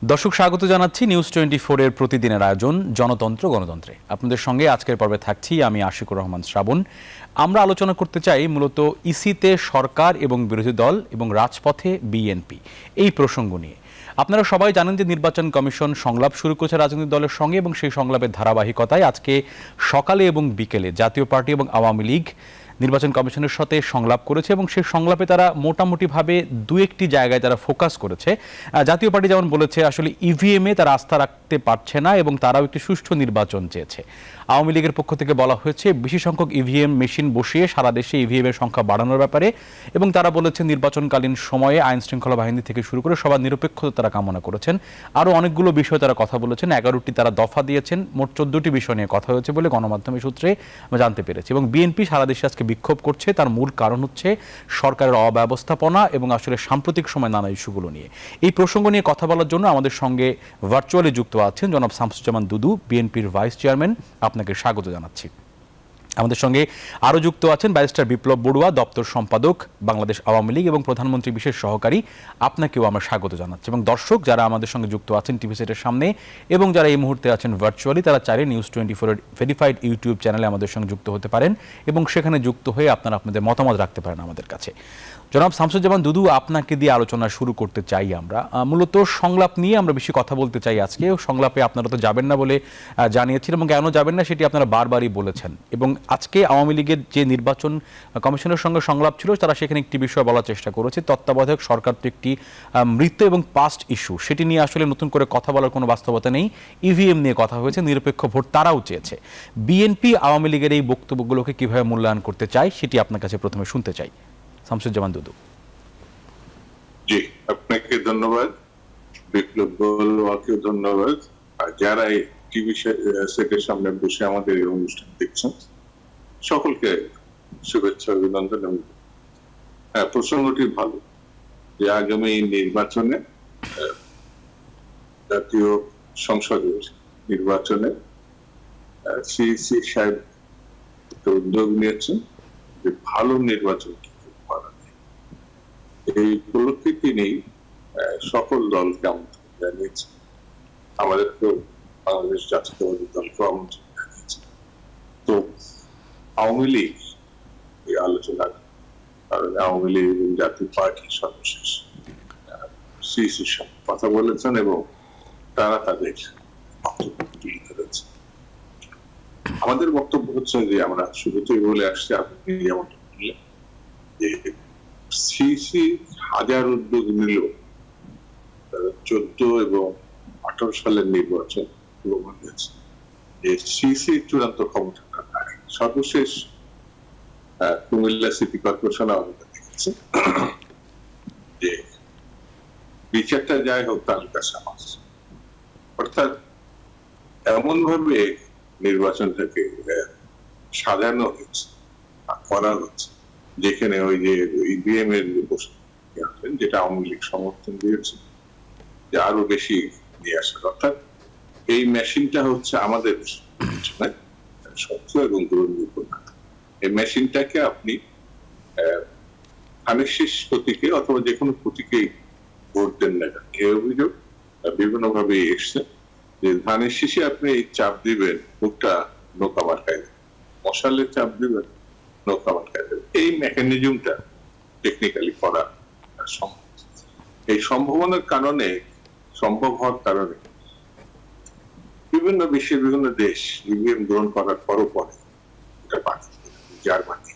দর্শক স্বাগত জানাচ্ছি নিউজ 24 এর প্রতিদিনের আয়োজন জনতন্ত্র গণতন্ত্রে। আপনাদের সঙ্গে আজকের পর্বে থাকছি আমি আশিকুর রহমান শ্রাবণ। আমরা আলোচনা করতে চাই মূলত ইসিতে সরকার এবং বিরোধী দল এবং রাজপথে বিএনপি এই প্রসঙ্গ নিয়ে। আপনারা সবাই জানেন যে নির্বাচন কমিশন সংলাপ শুরু করেছে রাজনৈতিক দলের সঙ্গে এবং সেই সংলাপের ধারাবাহিকতায় আজকে সকালে এবং বিকেলে জাতীয় পার্টি এবং আওয়ামী লীগ নির্বাচন কমিশনের সাথে সংলাপ করেছে এবং সেই সংলাপে তারা মোটামুটিভাবে দু একটি জায়গায় তারা ফোকাস করেছে। জাতীয় পার্টি যেমন বলেছে আসলে ইভিএমে তারা আস্থা রাখতে পারছে না এবং তারাও একটি সুষ্ঠু নির্বাচন চেয়েছে। আওয়ামী লীগের পক্ষ থেকে বলা হয়েছে বেশি সংখ্যক ইভিএম মেশিন বসিয়ে সারা দেশে ইভিএম এর সংখ্যা বাড়ানোর ব্যাপারে এবং তারা বলেছে নির্বাচনকালীন সময়ে আইন শৃঙ্খলা বাহিনী থেকে শুরু করে সবার নিরপেক্ষতা তারা কামনা করেছেন। আরও অনেকগুলো বিষয়ে তারা কথা বলেছেন, 11টি তারা দফা দিয়েছেন, মোট 14টি বিষয় নিয়ে কথা হয়েছে বলে গণমাধ্যমের সূত্রে আমরা জানতে পেরেছি। এবং বিএনপি সারা দেশে আজকে বিক্ষোভ করছে, তার মূল কারণ হচ্ছে সরকারের অব্যবস্থাপনা এবং আসলে সাম্প্রতিক সময় নানা ইস্যুগুলো নিয়ে। এই প্রসঙ্গ নিয়ে কথা বলার জন্য আমাদের সঙ্গে ভার্চুয়ালি যুক্ত আছেন জনাব শামসুজ্জামান দুদু, বিএনপির ভাইস চেয়ারম্যান। আপনাকে স্বাগত জানাচ্ছি। আমাদের সঙ্গে আরও যুক্ত আছেন ব্যারিস্টার বিপ্লব বড়ুয়া, দপ্তর সম্পাদক বাংলাদেশ আওয়ামী লীগ এবং প্রধানমন্ত্রী বিশেষ সহকারী। আপনাকেও আমরা স্বাগত জানাচ্ছি। এবং দর্শক যারা আমাদের সঙ্গে যুক্ত আছেন টিভি সেটের সামনে এবং যারা এই মুহূর্তে আছেন ভার্চুয়ালি, তারা চাইলে নিউজ 24 এর ভেরিফাইড ইউটিউব চ্যানেলে আমাদের সঙ্গে যুক্ত হতে পারেন এবং সেখানে যুক্ত হয়ে আপনারা আপনাদের মতামত রাখতে পারেন আমাদের কাছে। জনাব শামসুজ্জামান দুদু, আপনাকে দিয়ে আলোচনা শুরু করতে চাই। আমরা মূলত সংলাপ নিয়ে আমরা বেশি কথা বলতে চাই আজকে। সংলাপে আপনারা তো যাবেন না বলে জানিয়েছিলেন এবং কেন যাবেন না সেটি আপনারা বারবারই বলেছেন। এবং আজকে আওয়ামী লীগের যে নির্বাচন কমিশনের সঙ্গে সংলাপ ছিল, তারা সেখানে একটি বিষয় বলার চেষ্টা করেছে, তত্ত্বাবধায়ক সরকার তো একটি মৃত এবং পাস্ট ইস্যু, সেটি নিয়ে আসলে নতুন করে কথা বলার কোনো বাস্তবতা নেই। ইভিএম নিয়ে কথা হয়েছে, নিরপেক্ষ ভোট তারাও চেয়েছে। বিএনপি আওয়ামী লীগের এই বক্তব্যগুলোকে কিভাবে মূল্যায়ন করতে চায় সেটি আপনার কাছে প্রথমে শুনতে চাই। শামসুজ্জামান দুদু। জি, আপনাকে ধন্যবাদ, বিপ্লব বড়ুয়াকেও ধন্যবাদ, আর যারা এই টিভি সেটের সামনে বসে আমাদের এই অনুষ্ঠান দেখছেন সকলকে শুভেচ্ছা, অভিনন্দন। এবং প্রসঙ্গটি ভালো যে আগামী নির্বাচনে জাতীয় সংসদের নির্বাচনে সিইসি সাহেব উদ্যোগ নিয়েছেন যে ভালো নির্বাচন করা। এই উপলক্ষে তিনি সকল দলকে আমন্ত্রণ জানিয়েছেন, আমাদেরকেও বাংলাদেশ জাতীয়তাবাদী দলকে আমন্ত্রণ জানিয়েছেন। তো আওয়ামী লীগ এই আলোচনার কারণে আওয়ামী লীগ এবং জাতীয় পার্টির সর্বশেষ সিইসির সঙ্গে কথা বলেছেন এবং তারা তাদের বক্তব্য তুলে ধরেছেন। আমাদের বক্তব্য হচ্ছে যে আমরা শুরুতেই বলে আসছি, আপনি যেমনটা বললেন যে সিইসি হাজার উদ্যোগ নিল 14 এবং 18 সালের নির্বাচন প্রমাণ হয়েছে যে সিইসি চূড়ান্ত ক্ষমতা নাই। সর্বশেষ কুমিল্লা সিটি কর্পোরেশন আমাদের দেখেছে যে বিচারটা যাই হোক তালুকা সমাজ, অর্থাৎ এমন ভাবে নির্বাচনটাকে সাজানো হয়েছে করা হচ্ছে যেখানে ওই যে ইভিএম এর যেটা আওয়ামী লীগ সমর্থন দিয়েছে যে আরো বেশি নিয়ে আসার, অর্থাৎ এই মেশিনটা হচ্ছে আমাদের সত্য এবং গ্রহণযোগ্য। এই মেশিনটাকে আপনি ধানের শীষ প্রতীকে অথবা যে কোনো প্রতীকেই ভোট দেন না কেন, এই অভিযোগ বিভিন্ন ভাবে এসছে যে ধানের শীষে আপনি চাপ দিবেন ভোটটা নৌকা মার্কায় দেবেন, মশালে চাপ দিবেন নৌকা মার্কায় দেবেন। এই মেকানিজমটা টেকনিক্যালি করা সম্ভব। এই সম্ভাবনার কারণে, সম্ভব হওয়ার কারণে বিভিন্ন বিশ্বের বিভিন্ন দেশ ইভিএম গ্রহণ করার পরও পরে জার্মানি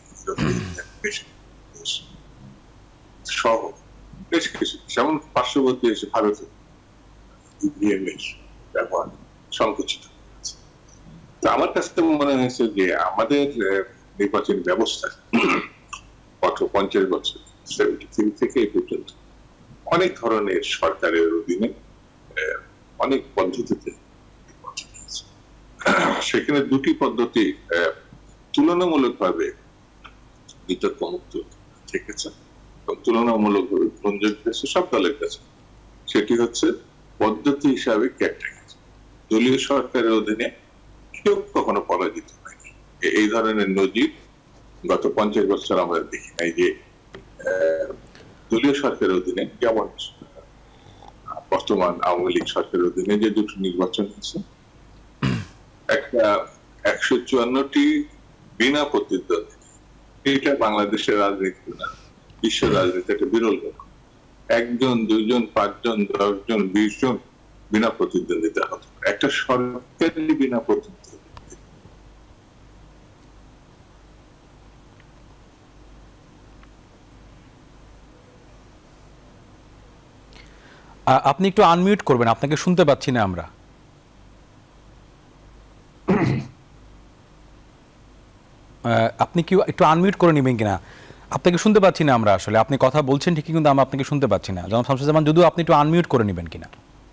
সহ বেশ কিছু যেমন পার্শ্ববর্তী দেশে ভারতে ইভিএম এর ব্যবহার সংকুচিত হয়েছে। তো আমার কাছে মনে হয়েছে যে আমাদের নির্বাচনী ব্যবস্থা গত 50 বছর 73 থেকে এই পর্যন্ত অনেক ধরনের সরকারের অধীনে অনেক পদ্ধতিতে সেখানে দুটি পদ্ধতি তুলনামূলকভাবে বিতর্ক মুক্ত থেকেছে এবং তুলনামূলকভাবে গ্রহণযোগ্য সব দলের কাছে। সেটি হচ্ছে পদ্ধতি হিসাবে ক্যাটাগরি, দলীয় সরকারের অধীনে কেউ কখনো পরাজিত হয়নি। এই ধরনের নজির গত 50 বছর আমরা দেখি নাই যে দলীয় সরকারের অধীনে, যেমন বর্তমান আওয়ামী লীগ সরকারের অধীনে যে দুটো নির্বাচন হয়েছে, একটা 154টি বিনা প্রতিদ্বন্দ্বী, এটা বাংলাদেশের রাজনীতি না, বিশ্ব রাজনীতি একটা বিরল ব্যাপার। 1 জন 2 জন 5 জন 10 জন 20 জন বিনা প্রতিদ্বন্দ্বিতা হতো, একটা সরকারি বিনা প্রতিদ্বন্দ্বিতা। আপনি একটু আনমিউট করবেন, আপনাকে শুনতে পাচ্ছি না আমরা। আপনি কি একটু আনমিউট করে নেবেন কিনা? আপনাকে শুনতে পাচ্ছি না আমরা আসলে, আপনি কথা বলছেন ঠিকই কিন্তু আমরা আপনাকে শুনতে পাচ্ছি না। জনাব শামসুজ্জামান, যদিও আপনি একটু আনমিউট করে নেবেন কিনা।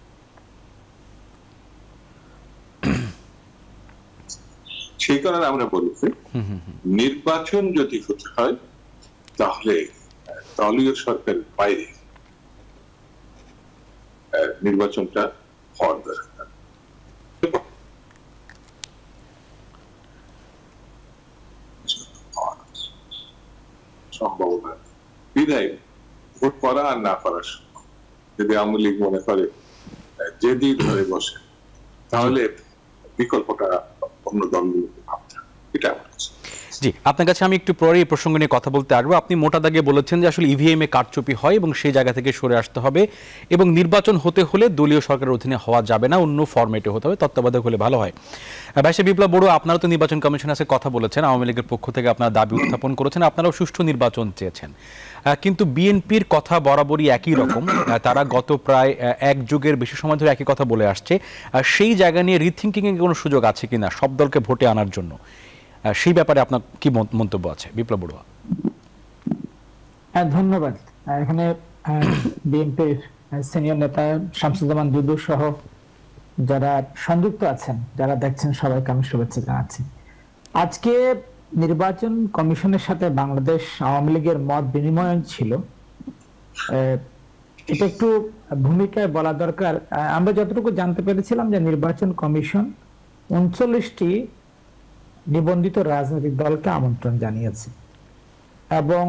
সেই কারণে আমরা বলছি নির্বাচন যদি হতে হয় তাহলে দলীয় সরকারের বাইরে নির্বাচনটা হওয়ার দরকার। সম্ভাবনা বিদায় ভোট করা আর না করার সময় যদি আওয়ামী লীগ মনে করে যেদি ধরে বসে, তাহলে বিকল্পটা অন্য দলগুলোকে ভাবতে হবে, এটা আমার কাছে। জি, আপনার কাছে আমি একটু পরে এই প্রসঙ্গ নিয়ে কথা বলতে আসবো। আপনি মোটা দাগে বলেছেন যে আসলে ইভিএম এ কারচুপি হয় এবং সেই জায়গা থেকে সরে আসতে হবে, এবং নির্বাচন হতে হলে দলীয় সরকারের অধীনে হওয়া যাবে না, অন্য ফরম্যাটে হতে হবে, তত্ত্বাবধায়ক হলে ভালো হয়। ভাইসে বিপ্লব বড়ুয়া, আপনারা তো নির্বাচন কমিশনের সাথে কথা বলেছেন, আওয়ামী লীগের পক্ষ থেকে আপনারা দাবি উত্থাপন করেছেন, আপনারাও সুষ্ঠু নির্বাচন চেয়েছেন, কিন্তু বিএনপির কথা বরাবরই একই রকম। তারা গত প্রায় 1 যুগের বেশি সময় ধরে একই কথা বলে আসছে। সেই জায়গা নিয়ে রিথিঙ্কিং এর কোনো সুযোগ আছে কিনা সব দলকে ভোটে আনার জন্য, সেই ব্যাপারে আপনার কি মন্তব্য আছে? বিপ্লব বড়ুয়া। ধন্যবাদ। এখানে বিএনপির সিনিয়র নেতা শামসুজ্জামান দুদু সহ যারা সংযুক্ত আছেন, যারা দেখছেন, সবাইকে আমি শুভেচ্ছা জানাচ্ছি। আজকে নির্বাচন কমিশনের সাথে বাংলাদেশ আওয়ামী লীগের মত বিনিময় ছিল, এটা একটু ভূমিকায় বলা দরকার। আমরা যতটুকু জানতে পেরেছিলাম যে নির্বাচন কমিশন 39টি নিবন্ধিত রাজনৈতিক দলকে আমন্ত্রণ জানিয়েছে এবং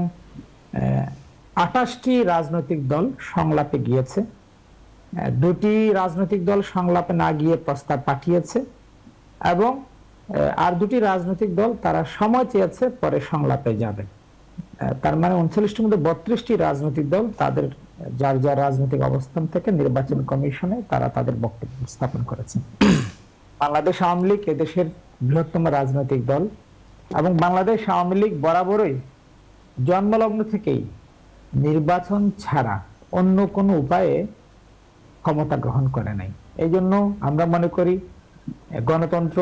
28টি রাজনৈতিক দল সংলাপে গিয়েছে। 2টি রাজনৈতিক দল সংলাপে না গিয়ে প্রস্তাব পাঠিয়েছে এবং আর 2টি রাজনৈতিক দল তারা সময় চেয়েছে, পরে সংলাপে যাবে। তার মানে 39টির মধ্যে 32টি রাজনৈতিক দল তাদের যার যার রাজনৈতিক অবস্থান থেকে নির্বাচন কমিশনে তারা তাদের বক্তব্য স্থাপন করেছে। বাংলাদেশ আওয়ামী লীগ এদেশের বৃহত্তম রাজনৈতিক দল এবং বাংলাদেশ আওয়ামী লীগ বরাবরই জন্মলগ্ন থেকেই নির্বাচন ছাড়া অন্য কোনো উপায়ে ক্ষমতা গ্রহণ করে নাই। এই জন্য আমরা মনে করি গণতন্ত্র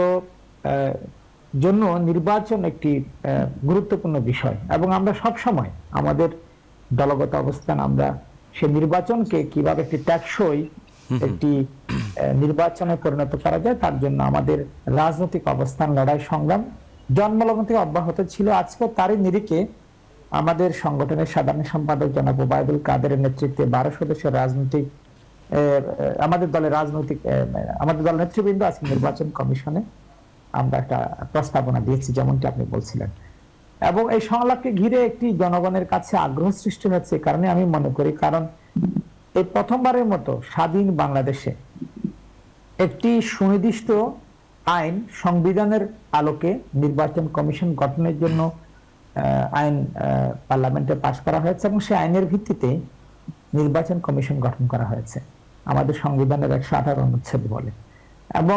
জন্য নির্বাচন একটি গুরুত্বপূর্ণ বিষয় এবং আমরা সব সময় আমাদের দলগত অবস্থান, আমরা সে নির্বাচনকে কিভাবে একটি টেকসই একটি নির্বাচনে পরিণত করা যায় তার জন্য আমাদের রাজনৈতিক অবস্থান, লড়াই, সংগ্রাম জন্মলগ্ন থেকে অব্যাহত ছিল। আজকে তারই নিরিখে আমাদের সংগঠনের সাধারণ সম্পাদক জনাব ওবায়দুল কাদেরের নেতৃত্বে 12 সদস্যের রাজনৈতিক আমাদের দলের নেতৃবৃন্দ আজকে নির্বাচন কমিশনে আমরা একটা প্রস্তাবনা দিয়েছি, যেমনটি আপনি বলছিলেন, এবং এই সংলাপকে ঘিরে একটি জনগণের কাছে আগ্রহ সৃষ্টি হচ্ছে। কারণে আমি মনে করি, কারণ এই প্রথমবারের মতো স্বাধীন বাংলাদেশে একটি সুনির্দিষ্ট আইন, সংবিধানের আলোকে নির্বাচন কমিশন গঠনের জন্য আইন পার্লামেন্টে পাশ করা হয়েছে এবং সেই আইনের ভিত্তিতে নির্বাচন কমিশন গঠন করা হয়েছে আমাদের সংবিধানের 118 অনুচ্ছেদ বলে। এবং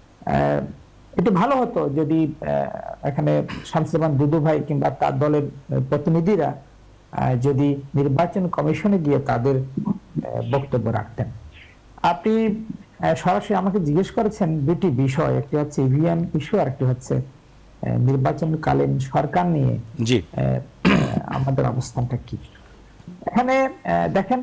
এটা ভালো হতো যদি এখানে শামসুজ্জামান দুদু ভাই কিংবা তার দলের প্রতিনিধিরা যদি নির্বাচন কমিশনে গিয়ে তাদের বক্তব্য রাখতেন। আপনি সরাসরি আমাকে জিজ্ঞেস করেছেন 2টি বিষয়, একটি হচ্ছে ইভিএম ইস্যু আর একটি হচ্ছে নির্বাচনকালীন সরকার নিয়ে আমাদের অবস্থানটা কি। এখানে দেখেন,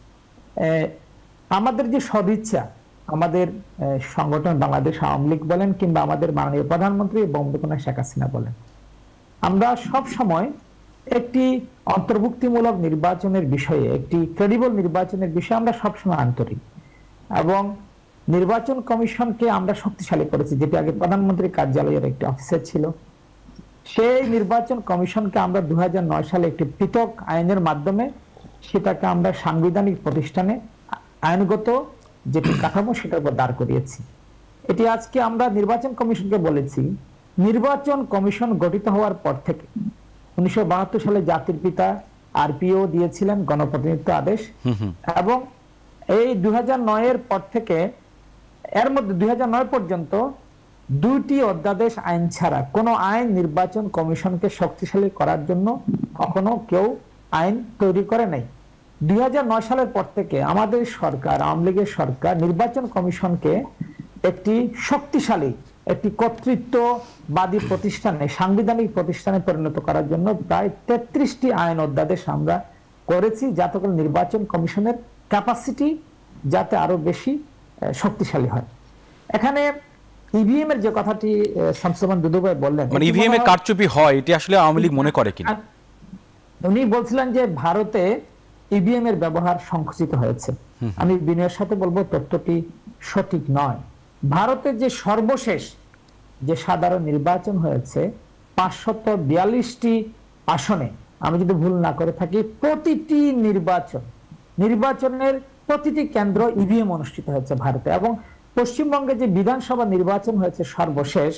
আমাদের যে সদিচ্ছা, আমাদের সংগঠন বাংলাদেশ আওয়ামী লীগ বলেন কিংবা আমাদের মাননীয় প্রধানমন্ত্রী বঙ্গবন্ধু শেখ হাসিনা বলেন, আমরা সব সময় একটি অন্তর্ভুক্তিমূলক নির্বাচনের বিষয়ে, একটি ক্রেডিবল নির্বাচনের বিষয়ে আমরা সবসময় আন্তরিক এবং নির্বাচন কমিশনকে আমরা শক্তিশালী করেছি, যেটি আগে প্রধানমন্ত্রীর কার্যালয়ের একটি অফিসে ছিল। সেই নির্বাচন কমিশনকে আমরা 2009 সালে একটি পৃথক আইনের মাধ্যমে সেটাকে আমরা সাংবিধানিক প্রতিষ্ঠানে আইনগত যেটি কাঠামো সেটার উপর দাঁড় করিয়েছি। এটি আজকে আমরা নির্বাচন কমিশনকে বলেছি, নির্বাচন কমিশন গঠিত হওয়ার পর থেকে 1972 সালে জাতির পিতা আরপিও দিয়েছিলেন গণপ্রতিনিধিত্ব আদেশ, এবং এই 2009 এর পর থেকে এর মধ্যে 2009 পর্যন্ত 2টি অধ্যাদেশ আইন ছাড়া কোন আইন নির্বাচন কমিশনকে শক্তিশালী করার জন্য কখনো কেউ আইন তৈরি করে নাই। 2009 সালের পর থেকে আমাদের সরকার, আওয়ামী লীগের সরকার নির্বাচন কমিশনকে একটি শক্তিশালী, একটি কর্তৃত্ববাদী প্রতিষ্ঠানে, সাংবিধানিক প্রতিষ্ঠানে পরিণত করার জন্য প্রায় 33টি আইন অধ্যাদেশ আমরা করেছি, যাতে করে নির্বাচন কমিশনের ক্যাপাসিটি যাতে আরো বেশি শক্তিশালী হয়। এখানে ইভিএম এর যে কথাটি শামসুমান দুদু ভাই বললেন, মানে ইভিএম এ কারচুপি হয়, এটি আসলে আওয়ামী লীগ মনে করে কিনা? উনি বলছিলেন যে ভারতে ইভিএম এর ব্যবহার সংকুচিত হয়েছে। আমি বিনয়ের সাথে বলবো তথ্যটি সঠিক নয়। ভারতে যে সর্বশেষ যে সাধারণ নির্বাচন হয়েছে 542টি আসনে, আমি যদি ভুল না করে থাকি, প্রতিটি নির্বাচনের প্রতিটি কেন্দ্র ইভিএম অনুষ্ঠিত হয়েছে ভারতে। এবং পশ্চিমবঙ্গে যে বিধানসভা নির্বাচন হয়েছে সর্বশেষ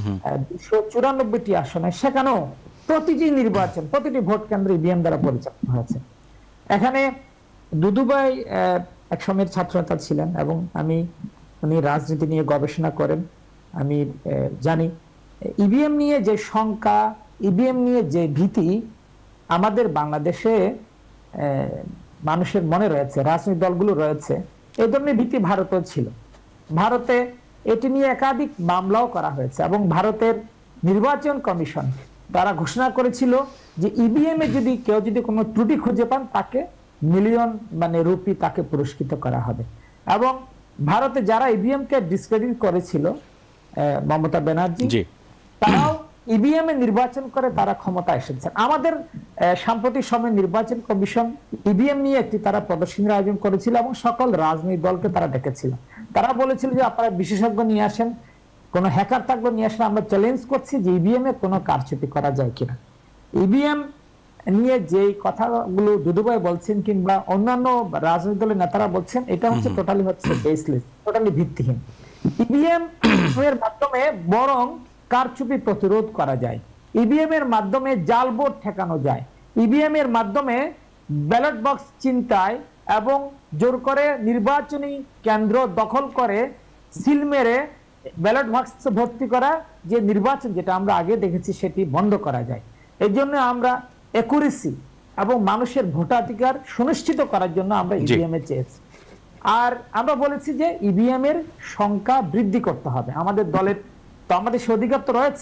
294টি আসনে, সেখানেও প্রতিটি নির্বাচন, প্রতিটি ভোট কেন্দ্র ইভিএম দ্বারা পরিচালিত হয়েছে। এখানে দুদুভাই এক সময়ের ছাত্রনেতা ছিলেন এবং উনি রাজনীতি নিয়ে গবেষণা করেন, আমি জানি। ইভিএম নিয়ে যে শঙ্কা, ইভিএম নিয়ে যে ভীতি আমাদের বাংলাদেশে মানুষের মনে রয়েছে, রাজনৈতিক দলগুলো রয়েছে, এই ধরনের ভীতি ভারতেও ছিল। ভারতে এটি নিয়ে একাধিক মামলাও করা হয়েছে এবং ভারতের নির্বাচন কমিশন তারা ঘোষণা করেছিল যে ইভিএম এ কেউ যদি কোনো ত্রুটি খুঁজে পান তাকে মিলিয়ন রুপি তাকে পুরস্কৃত করা হবে। এবং ভারতে যারা ইভিএম কে ডিসক্রেডিট করেছিল, মমতা ব্যানার্জি, তারাও ইভিএম এ নির্বাচন করে তারা ক্ষমতা এসেছেন। আমাদের সাম্প্রতিক সময় নির্বাচন কমিশন ইভিএম নিয়ে একটি তারা প্রদর্শনীর আয়োজন করেছিল এবং সকল রাজনৈতিক দলকে তারা ডেকেছিল। তারা বলেছিল যে আপনারা বিশেষজ্ঞ নিয়ে আসেন, কোন হ্যাকার থাকলে নিয়ে আসেন, আমরা চ্যালেঞ্জ করছি যে ইভিএম এ কোনো কারচুপি করা যায় কিনা। ইভিএম নিয়ে যে কথাগুলো দুদুভাই বলছেন কিংবা অন্যান্য রাজনৈতিক দলের নেতারা বলছেন, এটা হচ্ছে টোটালি বেসলেস, টোটালি ভিত্তিহীন। ইভিএম এর মাধ্যমে বরং কারচুপি প্রতিরোধ করা যায়, ইভিএম এর মাধ্যমে জাল ভোট ঠেকানো যায়, ইভিএম এর মাধ্যমে ব্যালট বক্স ছিনতাই এবং জোর করে নির্বাচনী কেন্দ্র দখল করে সিল মেরে ব্যালট বক্স ভর্তি করা যে নির্বাচন, যেটা আমরা আগে দেখেছি, সেটি বন্ধ করা যায়। এই জন্য আমরা একুরেসি এবং মানুষের ভোটাধিকার সুনিশ্চিত করার জন্য আমরা ইভিএম এ চেয়েছি। আর আমরা বলেছি যে ইভিএম এর সংখ্যা বৃদ্ধি করতে হবে। আমাদের দলের তো আমাদের সে অধিকার তো রয়েছে।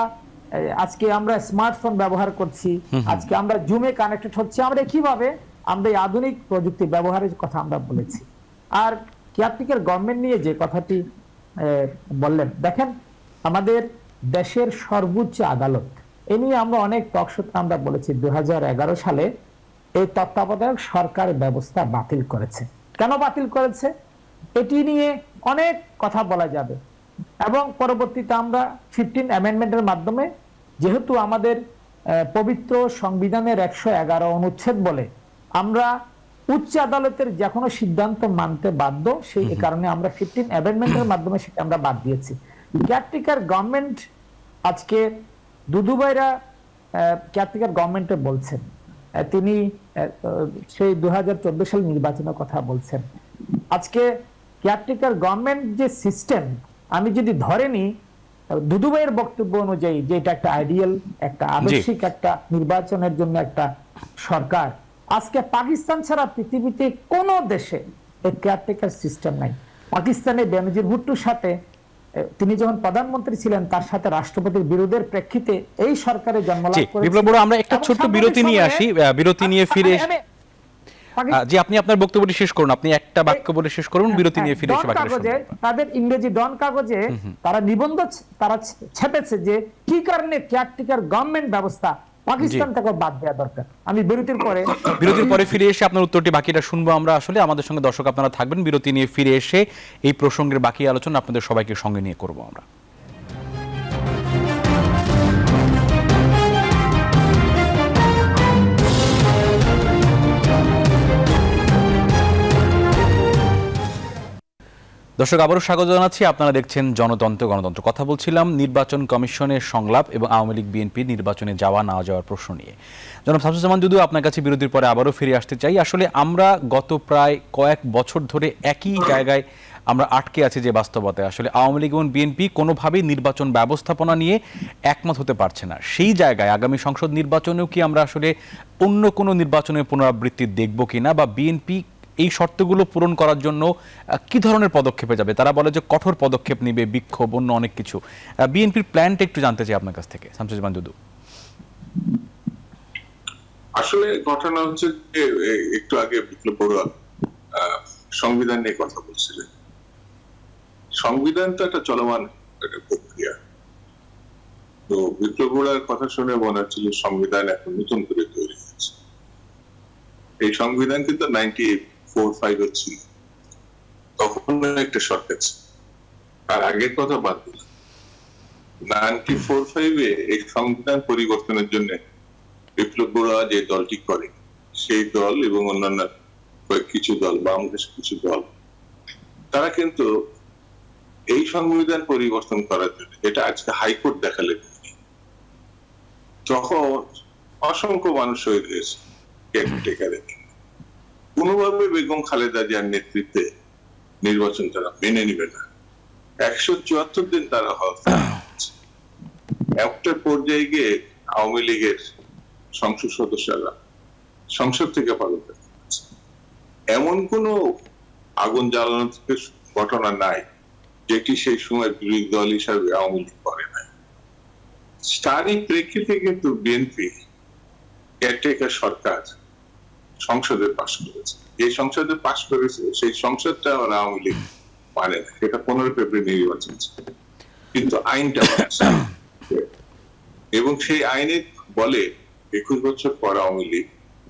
আজকে আমরা স্মার্টফোন ব্যবহার করছি, আজকে আমরা জুমে কানেক্টেড হচ্ছি, আমরা কিভাবে আমরা এই আধুনিক প্রযুক্তি ব্যবহারের কথা আমরা বলেছি। আর কেয়ারটেকার গভর্নমেন্ট নিয়ে যে কথাটি বললেন, দেখেন আমাদের দেশের সর্বোচ্চ আদালত, এ নিয়ে আমরা অনেক টকশোতে আমরা বলেছি 2011 সালে এই তত্ত্বাবধায়ক সরকার ব্যবস্থা বাতিল করেছে। কেন বাতিল করেছে এটি নিয়ে অনেক কথা বলা যাবে এবং পরবর্তীতে আমরা 15 অ্যামেন্ডমেন্টের মাধ্যমে, যেহেতু আমাদের পবিত্র সংবিধানের 111 অনুচ্ছেদ বলে আমরা উচ্চ আদালতের যে কোনো সিদ্ধান্ত মানতে বাধ্য, সেই কারণে আমরা 15 অ্যামেন্ডমেন্টের মাধ্যমে সেটা আমরা বাদ দিয়েছি। কেয়ারটেকার গভর্নমেন্ট, আজকে দুদুভাইরা কেয়ারটেকার গভর্নমেন্টে বলছেন, তিনি সেই 2014 সাল নির্বাচনের কথা বলছেন। আজকে কেয়ারটেকার গভর্নমেন্ট যে সিস্টেম, আমি যদি ধরে নিই দুদুভাইয়ের বক্তব্য অনুযায়ী যে এটা একটা আইডিয়াল, একটা আদর্শিক একটা নির্বাচনের জন্য একটা সরকার, আজকে পাকিস্তান ছাড়া পৃথিবীতে কোন দেশে এই কেয়ারটেকার সিস্টেম নাই। পাকিস্তানে বেনজির ভুট্টোর সাথে তিনি যখন প্রধানমন্ত্রী ছিলেন, তার সাথে রাষ্ট্রপতির বিরোধের প্রেক্ষিতে এই সরকারের জন্মলাভ করেছে। বিপ্লব বড়, আমরা একটা ছোট্ট বিরতি নিয়ে আসি, বিরতি নিয়ে ফিরে জি আপনি আপনার বক্তব্যটি শেষ করুন, আপনি একটা বাক্য বলে শেষ করুন, বিরতি নিয়ে ফিরে এসে বাকিটা শুনবো। তাদের ইংরেজি ডন কাগজে তারা নিবন্ধ তারা ছেপেছে যে কি কারণে কেয়ারটেকার গভর্নমেন্ট ব্যবস্থা পাকিস্তান থেকে বাদ দেওয়া দরকার। আমি বিরতির পরে ফিরে এসে আপনার উত্তরটি বাকিটা শুনবো আমরা। আসলে আমাদের সঙ্গে দর্শক আপনারা থাকবেন, বিরতি নিয়ে ফিরে এসে এই প্রসঙ্গের বাকি আলোচনা আপনাদের সবাইকে সঙ্গে নিয়ে করব আমরা। দর্শক আবারও স্বাগত জানাচ্ছি, আপনারা দেখছেন জনতন্ত্র গণতন্ত্র। কথা বলছিলাম নির্বাচন কমিশনের সংলাপ এবং আওয়ামী লীগ বিএনপি নির্বাচনে যাওয়া না যাওয়ার প্রশ্ন নিয়ে। জনাব শামসুজ্জামান যদিও আপনার কাছে বিরতির পরে আবারও ফিরে আসতে চাই। আসলে আমরা গত প্রায় কয়েক বছর ধরে একই জায়গায় আমরা আটকে আছি যে বাস্তবতায় আসলে আওয়ামী লীগ এবং বিএনপি কোনোভাবেই নির্বাচন ব্যবস্থাপনা নিয়ে একমত হতে পারছে না। সেই জায়গায় আগামী সংসদ নির্বাচনেও কি আমরা আসলে অন্য কোনো নির্বাচনের পুনরাবৃত্তি দেখব কিনা, বা বিএনপি এই শর্তগুলো পূরণ করার জন্য কি ধরনের পদক্ষেপে যাবে? তারা বলে যে কঠোর পদক্ষেপ নেবে, বিক্ষোভ, অন্য অনেক কিছু। বিএনপির প্ল্যানটা একটু জানতে চাই আপনার কাছ থেকে, শামসুজ্জামান দুদু। আসলে ঘটনা হচ্ছে যে একটু আগে বিপ্লব বড়ুয়া সংবিধান নিয়ে কথা বলছিলেন। সংবিধান তো একটা চলমান একটা প্রক্রিয়া। তো বিপ্লব বড়ুয়ার কথা শুনে মনে হচ্ছিল সংবিধান এখন নতুন করে তৈরি হয়েছে। এই সংবিধান কিন্তু 94-5 ছিল, তখন একটা সরকার ছিল। আর আগের কথা বাদ দিলাম, 94-5 এই সংবিধান পরিবর্তনের জন্য বিপ্লব বড়ুয়া যে দলটি করে, সেই দল এবং অন্যান্য কিছু দল, বাংলাদেশ কিছু দল, তারা কিন্তু এই সংবিধান পরিবর্তন করার জন্য, যেটা আজকে হাইকোর্ট দেখালে, তখন অসংখ্য মানুষ শহীদ হয়েছে কেয়ারটেকারে। কোনোভাবে বেগম খালেদা জিয়ার নেতৃত্বে নির্বাচন তারা মেনে নিবে না। 174 দিন তারা একটা পর্যায়ে গিয়ে আওয়ামী লীগের সংসদ সদস্যরা সংসদ থেকে পদত্যাগ করেছে। এমন কোন আগুন জ্বালানোর ঘটনা নাই যেটি সেই সময় বিরোধী দল হিসাবে আওয়ামী লীগ করে নাই। তারই প্রেক্ষিতে কিন্তু বিএনপি কেয়ারটেকার সরকার সংসদে পাশ করেছে। যে সংসদে পাশ করেছে সেই সংসদটা আওয়ামী লীগ মানে না। এটা 15 ফেব্রুয়ারি নির্বাচন ছিল, কিন্তু আইনটা এবং সেই আইনে বলে 21 বছর পর আওয়ামী লীগ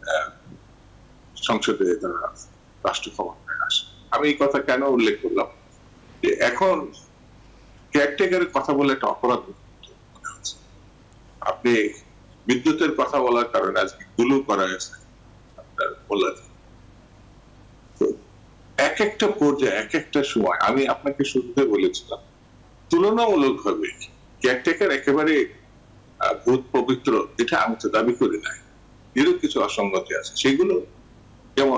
সংসদে তারা রাষ্ট্র ক্ষমতায় আসে। আমি এই কথা কেন উল্লেখ করলাম, যে এখন কেয়ারটেকারের কথা বলে একটা অপরাধ মনে হচ্ছে। আপনি বিদ্যুতের কথা বলার কারণে আজকে গুলো করা গেছে আপনার বলা যায়। তো এক একটা পর্যায়ে এক একটা সময়, আমি আপনাকে শুরুতে বলেছিলাম, তুলনামূলক ভাবে কেয়ারটেকার একেবারে ভূত পবিত্র, এটা আমি তো দাবি করি নাই। এরও কিছু অসঙ্গতি আছে, সেগুলো যেমন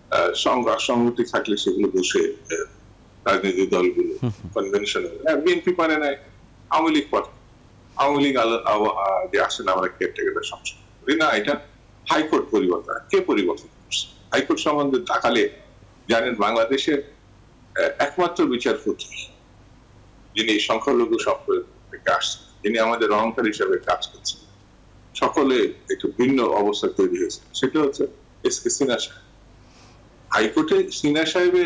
সংগতি থাকলে সেগুলো বসে রাজনৈতিক দলগুলো কনভেনশন, বিএনপি পারে নাই, আওয়ামী লীগ পারে। আওয়ামী লীগ যে আসেন আমরা কেয়ারটেকারের সংসদ করি না, এটা হাইকোর্ট পরিবর্তন। কে পরিবর্তন করছে? হাইকোর্ট সম্বন্ধে তাকালে জানেন, বাংলাদেশের একমাত্র বিচারপতি যিনি সংখ্যালঘু সম্প্রদায় থেকে আসছেন, যিনি আমাদের অহংকার হিসেবে কাজ করছেন, সকলে একটু ভিন্ন অবস্থা তৈরি হয়েছে, সেটা হচ্ছে এস.কে. সিনহা সাহেব। হাইকোর্টে সিনহা সাহেবের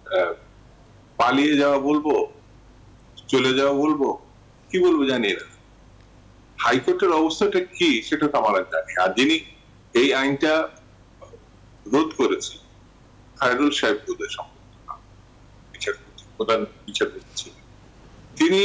পালিয়ে যাওয়া বলবো, চলে যাওয়া বলবো, কি বলবো জানি না। হাইকোর্টের অবস্থাটা কি সেটা তো আমরা জানি। আর যিনি এই আইনটা রোধ করেছে, খায়রুল সাহেব বোধহয় বিচারপতি, প্রধান বিচারপতি ছিলেন, তিনি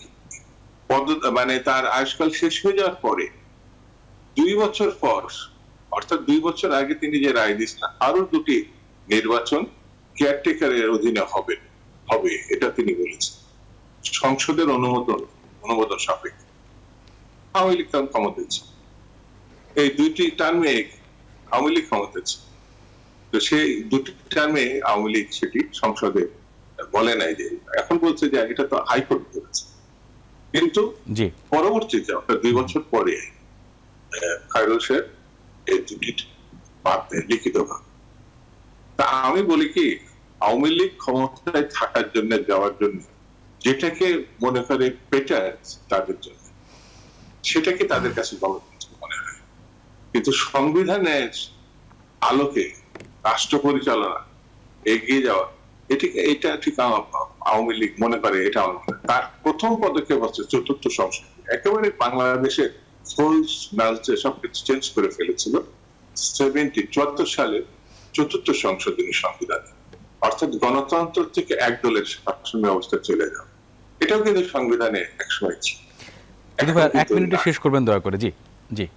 মানে তার আয়ুষ্কাল শেষ হয়ে যাওয়ার পরে 2 বছর পর, অর্থাৎ 2 বছর আগে তিনি যে রায় দিয়েছিলেন আরো 2টি নির্বাচন কেয়ারটেকারের অধীনে হবে, এটা তিনি বলেছেন সংসদের অনুমোদন সাপেক্ষে। আওয়ামী লীগ তখন ক্ষমতায় ছিল, এই 2টি টার্মে আওয়ামী লীগ ক্ষমতায় ছিল। তো সেই 2টি টার্মে আওয়ামী লীগ সেটি সংসদে বলে নাই, যে এখন বলছে যে এটা তো হাইকোর্ট করেছে। কিন্তু পরবর্তীতে অর্থাৎ 2 বছর পরে খায়রুল সাহেব এই 2টি বাদ দেয় লিখিতভাবে। তা আমি বলি কি, আওয়ামী লীগ ক্ষমতায় থাকার জন্য, যাওয়ার জন্য যেটাকে মনে করে বেটার তাদের জন্য, সেটাকে তাদের কাছে গণতন্ত্র মনে হয়। কিন্তু সংবিধানের আলোকে রাষ্ট্র পরিচালনা এগিয়ে যাওয়া, এটা ঠিক আওয়ামী লীগ মনে করে। এটা তার প্রথম পদক্ষেপ হচ্ছে 4th সংশোধন। একেবারে বাংলাদেশের সবকিছু চেঞ্জ করে ফেলেছিল 74 সালে 4th সংশোধনী সংবিধানে, অর্থাৎ গণতন্ত্র থেকে এক দলের শাসন ব্যবস্থা চলে যাওয়া। এটাও কিন্তু সংবিধানে একসময় ছিল। 1 মিনিটে শেষ করবেন দয়া করে। জি জি।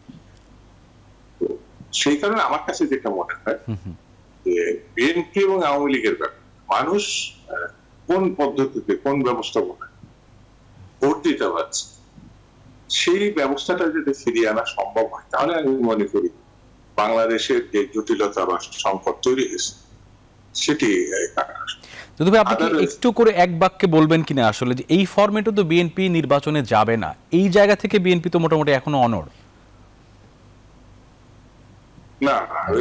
সেই কারণে আমার কাছে যেটা মনে হয় যে বিএনপি এবং আওয়ামী লীগের ব্যাপার, মানুষ কোন পদ্ধতিতে কোন ব্যবস্থাপনায় ভোট দিতে পারছে, সেই ব্যবস্থাটা যদি ফিরিয়ে আনা সম্ভব হয়, তাহলে আমি মনে করি বাংলাদেশের যে জটিলতা বা সংকট তৈরি হয়েছে সেটি যদি ভাই আপনি একটু করে এক বাক্যে বলবেন কিনা আসলে যে এই ফরম্যাটে তো বিএনপি নির্বাচনে যাবে না, এই জায়গা থেকে বিএনপি তো মোটামুটি এখনো অনড়। না,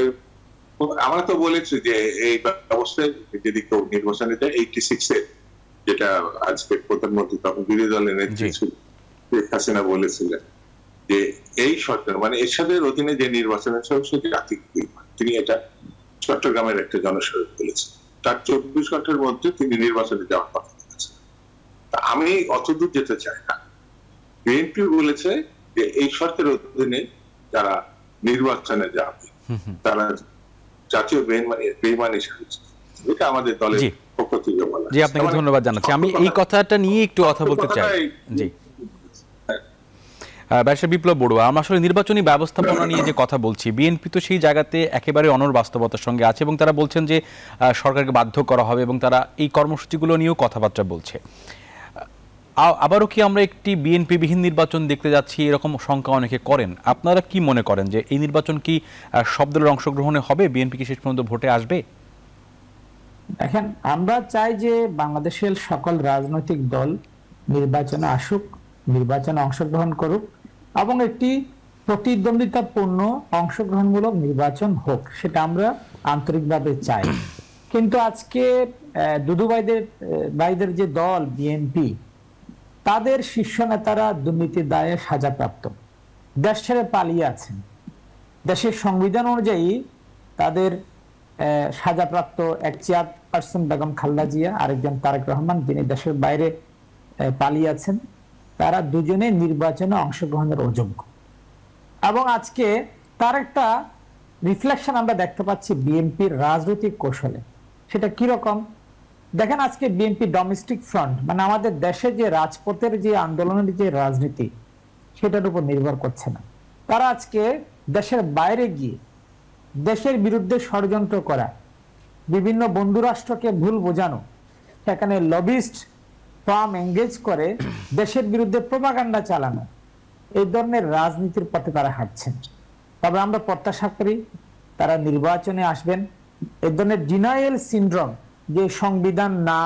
আমরা তো বলেছি যে এই ব্যবস্থায় যদি কেউ নির্বাচনে যায় 86 এ, যেটা আজকে প্রধানমন্ত্রী তখন বিরোধী দলের নেত্রী শেখ হাসিনা বলেছিলেন যে এই সরকার মানে এরশাদের অধীনে যে নির্বাচন হচ্ছে সেটি জাতিক নির্বাচন। তিনি এটা চট্টগ্রামের একটা জনসভায় বলেছেন, তার 24 ঘন্টার মধ্যে তিনি নির্বাচনে যাওয়ার কথা বলেছেন। আমি অতদূর যেতে চাই না। বিএনপি বলেছে যে এই সরকারের অধীনে যারা নির্বাচনে যাবে তারা জাতীয় বেইমানি সাজছে, এটা আমাদের দলের পক্ষ থেকে বলা। জি, আপনাকে ধন্যবাদ জানাচ্ছি। আমি এই কথাটা নিয়ে একটু কথা বলতে চাই। জি, ব্যারিস্টার বিপ্লব বড়ুয়া, আমরা আসলে নির্বাচনী ব্যবস্থাপনা নিয়ে যে কথা বলছি, বিএনপি তো সেই জায়গাতে একেবারে অনড় বাস্তবতার সঙ্গে আছে এবং তারা বলছেন যে সরকারকে বাধ্য করা হবে এবং তারা এই কর্মসূচিগুলো নিয়েও কথাবার্তা বলছে। আবারও কি আমরা একটি বিএনপি বিহীন নির্বাচন দেখতে যাচ্ছি, এরকম শঙ্কা অনেকে করেন। আপনারা কি মনে করেন যে এই নির্বাচন কি সব দলের অংশগ্রহণে হবে, বিএনপি কি শেষ পর্যন্ত ভোটে আসবে? দেখেন, আমরা চাই যে বাংলাদেশের সকল রাজনৈতিক দল নির্বাচনে আসুক, নির্বাচনে অংশগ্রহণ করুক এবং একটি প্রতিদ্বন্দ্বিতাপূর্ণ অংশগ্রহণমূলক নির্বাচন হোক, সেটা আমরা আন্তরিকভাবে চাই। কিন্তু আজকে দুদু ভাইদের যে দল বিএনপি, তাদের শীর্ষ নেতারা দুর্নীতির দায়ে সাজাপ্রাপ্ত, দেশ ছেড়ে পালিয়ে আছেন। দেশের সংবিধান অনুযায়ী তাদের সাজাপ্রাপ্ত এক চেয়ারপারসন বেগম খালেদা জিয়া, আরেকজন তারেক রহমান, যিনি দেশের বাইরে পালিয়ে আছেন, তারা দুজনে নির্বাচনে অংশগ্রহণের অযোগ্য। এবং আজকে তার একটা রিফ্লেকশন আমরা দেখতে পাচ্ছি বিএনপির রাজনৈতিক কৌশলে। সেটা কিরকম দেখেন, আজকে বিএনপি ডোমেস্টিক ফ্রন্ট মানে আমাদের দেশে যে রাজপথের যে আন্দোলনের যে রাজনীতি, সেটার উপর নির্ভর করছে না। তারা আজকে দেশের বাইরে গিয়ে দেশের বিরুদ্ধে ষড়যন্ত্র করা, বিভিন্ন বন্ধু রাষ্ট্রকে ভুল বোঝানো, সেখানে লবিস্ট ফার্ম এঙ্গেজ করে দেশের বিরুদ্ধে প্রোপাগান্ডা চালানো, এই ধরনের রাজনীতির পথে তারা হাঁটছেন। তবে আমরা প্রত্যাশা করি তারা নির্বাচনে আসবেন। এই ধরনের ডিনায়াল সিনড্রোম, যে সংবিধান না,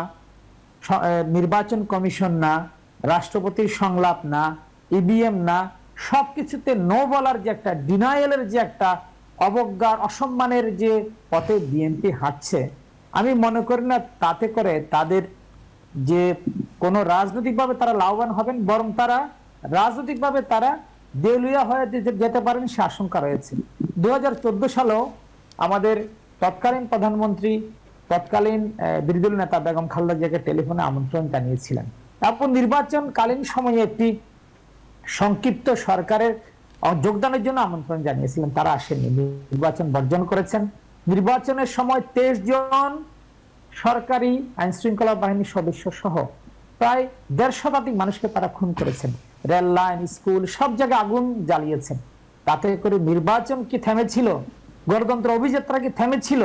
নির্বাচন কমিশন না, রাষ্ট্রপতির সংলাপ না, ইভিএম না, সবকিছুতে নো বলার যে একটা ডিনায়ালের যে একটা অবজ্ঞার অসম্মানের যে পথে বিএনপি হাঁটছে, আমি মনে করি না তাতে করে তাদের যে কোনো রাজনৈতিকভাবে তারা লাভবান হবেন, বরং তারা রাজনৈতিকভাবে তারা দেউলিয়া হয়ে যেতে পারেন, সে আশঙ্কা রয়েছে। 2014 সালেও আমাদের তৎকালীন প্রধানমন্ত্রী, তৎকালীন বিরোধী দল নেতা বেগম খালেদা জিয়াকে টেলিফোনে আমন্ত্রণ জানিয়েছিলেন। তারপর নির্বাচনকালীন সময়ে একটি সংক্ষিপ্ত সরকারের যোগদানের জন্য আমন্ত্রণ জানিয়েছিলেন, তারা আসেননি, নির্বাচন বর্জন করেছেন। নির্বাচনের সময় 23 জন সরকারি আইন শৃঙ্খলা বাহিনীর সদস্য সহ প্রায় 150 শতাধিক মানুষকে তারা খুন করেছেন, রেল লাইন, স্কুল, সব জায়গায় আগুন জ্বালিয়েছেন। তাতে করে নির্বাচন কি থেমেছিল? গণতন্ত্র অভিযাত্রা কি থেমেছিল?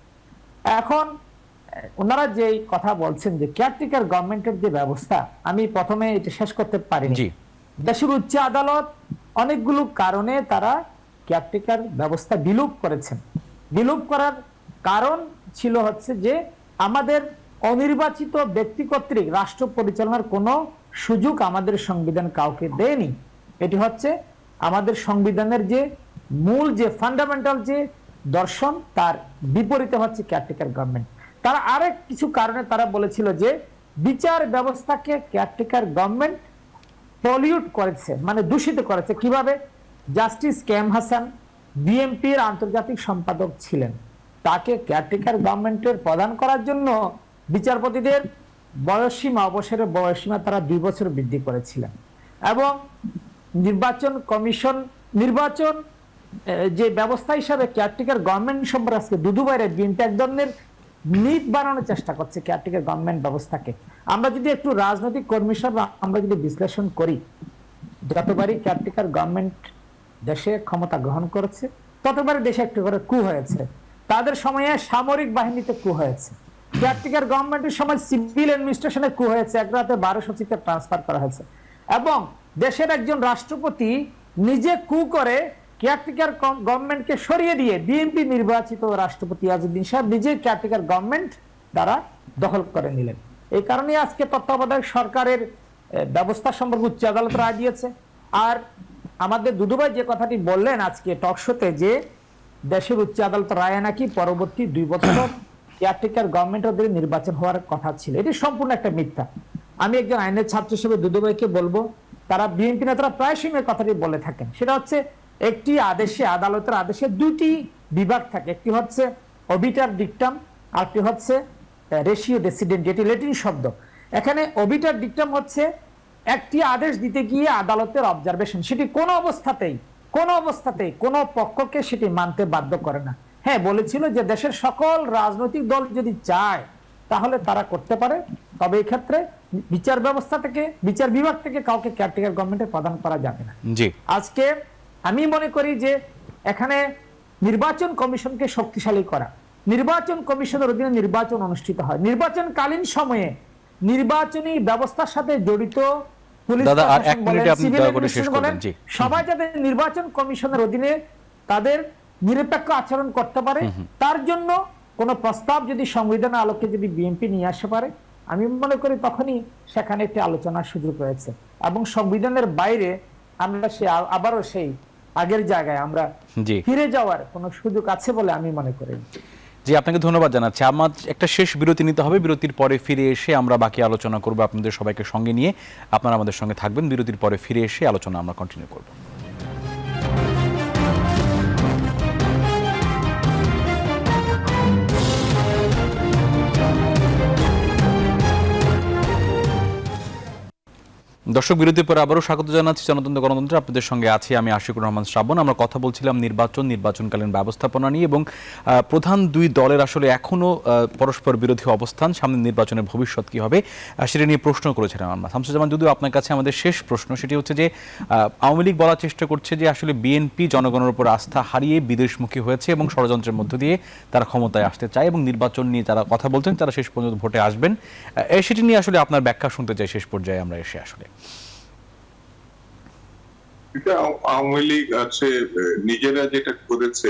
এখন ওনারা যে কথা বলছেন যে কেয়ারটেকার গভর্নমেন্টের যে ব্যবস্থা, আমি প্রথমে এটা শেষ করতে পারিনি। দেশের উচ্চ আদালত অনেকগুলো কারণে তারা কেয়ারটেকার ব্যবস্থা বিলুপ করেছেন। বিলুপ করার কারণ ছিল হচ্ছে যে আমাদের অনির্বাচিত ব্যক্তি কর্তৃক রাষ্ট্র পরিচালনার কোনো সুযোগ আমাদের সংবিধান কাউকে দেয়নি। এটি হচ্ছে আমাদের সংবিধানের যে মূল যে ফান্ডামেন্টাল যে দর্শন, তার বিপরীতে হচ্ছে কেয়ারটেকার গভর্নমেন্ট। তারা আরেক কিছু কারণে তারা বলেছিল যে বিচার ব্যবস্থাকে কেয়ারটেকার গভর্নমেন্ট পলিউট করেছে, মানে দূষিত করেছে। কিভাবে? জাস্টিস কেএম হাসান বিএনপির আন্তর্জাতিক সম্পাদক ছিলেন, তাকে কেয়ারটেকার গভর্নমেন্টের প্রদান করার জন্য বিচারপতিদের বয়সসীমা, অবসরের বয়সসীমা তারা 2 বছর বৃদ্ধি করেছিলেন। এবং নির্বাচন কমিশন, নির্বাচন যে ব্যবস্থা হিসাবে কেয়ারটেকার গভর্নমেন্ট সম্পর্কে আজকে দুদু ভাইয়ের বিএনপি এক ধরনের মিথ বানানোর চেষ্টা করছে কেয়ারটেকার গভর্নমেন্ট ব্যবস্থাকে। আমরা যদি একটু রাজনৈতিক কর্মী হিসাবে আমরা যদি বিশ্লেষণ করি, যতবারই কেয়ারটেকার গভর্নমেন্ট দেশে ক্ষমতা গ্রহণ করেছে, ততবারই দেশে একটু করে কু হয়েছে। তাদের সময়ে সামরিক বাহিনীতে কু হয়েছে, কেয়ারটেকার গভর্নমেন্টের সময় সিভিল অ্যাডমিনিস্ট্রেশনে কু হয়েছে, এক রাতে 12 সচিবকে ট্রান্সফার করা হয়েছে, এবং দেশের একজন রাষ্ট্রপতি নিজে কু করে কেয়ারটেকার গভর্নমেন্টকে সরিয়ে দিয়ে বিএনপি নির্বাচিত রাষ্ট্রপতি আজউদ্দিন সাহেব নিজে কেয়ারটেকার গভর্নমেন্ট দ্বারা দখল করে নিলেন। এই কারণে আজকে তত্ত্বাবধায়ক সরকারের ব্যবস্থা সম্পর্কে উচ্চ আদালত রায় দিয়েছে। আর আমাদের দুদুভাই যে কথাটি বললেন আজকে টক শোতে, যে দেশের উচ্চ আদালত রায় নাকি পরবর্তী 2 বছর কেয়ারটেকার গভর্নমেন্টের অধীনে নির্বাচন হওয়ার কথা ছিল। এটি সম্পূর্ণ একটা মিথ্যা। আমি একজন আইনের ছাত্র হিসেবে দুদুভাইকে বলবো, তারা বিএনপি নেতারা প্রায় সময় কথাটি বলে থাকেন, সেটা হচ্ছে একটি আদেশে, আদালতের আদেশে 2টি বিভাগ থাকে, একটি হচ্ছে অবিটার ডিকটাম, আরটি হচ্ছে রেশিও ডেসিডেন্ট, যেটি ল্যাটিন শব্দ। এখানে অবিটার ডিকটাম হচ্ছে একটি আদেশ দিতে গিয়ে আদালতের অবজারভেশন, সেটি কোনো অবস্থাতেই কোনো পক্ষকে সেটি মানতে বাধ্য করে না। হ্যাঁ, বলেছিল যে দেশের সকল রাজনৈতিক দল যদি চায় তাহলে তারা করতে পারে, তবে এই ক্ষেত্রে বিচার ব্যবস্থা থেকে, বিচার বিভাগ থেকে কাউকে কেয়ারটেকার গভর্নমেন্টে প্রদান করা যাবে না। আজকে আমি মনে করি যে এখানে নির্বাচন কমিশনকে শক্তিশালী করা, নির্বাচন কমিশনের অধীনে নির্বাচন অনুষ্ঠিত হয়, নির্বাচনকালীন সময়ে নির্বাচনী ব্যবস্থার সাথে জড়িত সবাই যাতে নির্বাচন কমিশনের অধীনে তাদের নিরপেক্ষ আচরণ করতে পারে, তার জন্য কোন প্রস্তাব যদি সংবিধানের আলোকে যদি বিএনপি নিয়ে আসতে পারে, আমি মনে করি তখনই সেখানে একটি আলোচনার সুযোগ রয়েছে, এবং সংবিধানের বাইরে আমরা আবারও সেই আগের জায়গায় আমরা ফিরে যাওয়ার কোন সুযোগ আছে বলে আমি মনে করি। জি, আপনাকে ধন্যবাদ জানাচ্ছি। আমার একটা শেষ বিরতি নিতে হবে, বিরতির পরে ফিরে এসে আমরা বাকি আলোচনা করব। আপনাদের সবাইকে সঙ্গে নিয়ে আপনারা আমাদের সঙ্গে থাকবেন। বিরতির পরে ফিরে এসে আলোচনা আমরা কন্টিনিউ করব। দর্শক, বিরতির পরে আবারও স্বাগত জানাচ্ছি জনতন্ত্র গণতন্ত্রে। আপনাদের সঙ্গে আছি আমি আশিকুর রহমান শ্রাবণ। আমরা কথা বলছিলাম নির্বাচনকালীন ব্যবস্থাপনা নিয়ে, এবং প্রধান 2 দলের আসলে এখনো পরস্পর বিরোধী অবস্থান, সামনে নির্বাচনের ভবিষ্যৎ কি হবে সেটা নিয়ে প্রশ্ন করেছিলাম আমরা। শামসুজ্জামান, যদিও আপনার কাছে আমাদের শেষ প্রশ্ন, সেটি হচ্ছে যে আওয়ামী লীগ বলার চেষ্টা করছে যে আসলে বিএনপি জনগণের উপর আস্থা হারিয়ে বিদেশমুখী হয়েছে এবং ষড়যন্ত্রের মধ্য দিয়ে তারা ক্ষমতায় আসতে চায়, এবং নির্বাচন নিয়ে যারা কথা বলছেন তারা শেষ পর্যন্ত ভোটে আসবেন। সেটি নিয়ে আসলে আপনার ব্যাখ্যা শুনতে চাই শেষ পর্যায়ে আমরা এসে। আসলে আওয়ামী লীগ আছে নিজেরা যেটা করেছে,